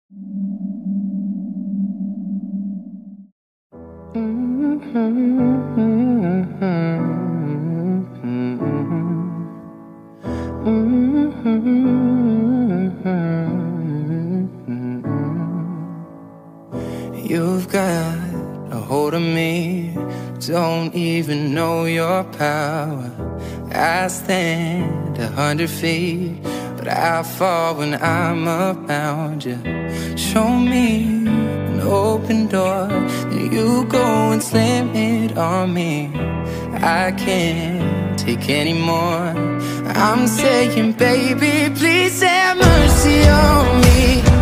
You've got a hold of me, don't even know your power. I stand 100 feet, but I fall when I'm around you. Show me an open door, then you go and slam it on me. I can't take any more. I'm saying, baby, please have mercy on me.